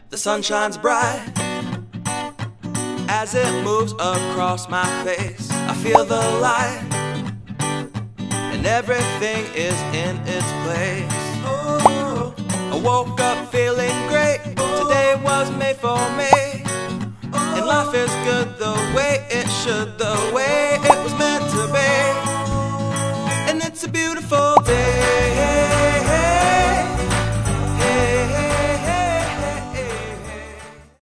The sun shines bright as it moves across my face. I feel the light and everything is in its place. Oh, I woke up feeling great. Today was made for me, and life is good the way it should, the way it was meant to be. And it's a beautiful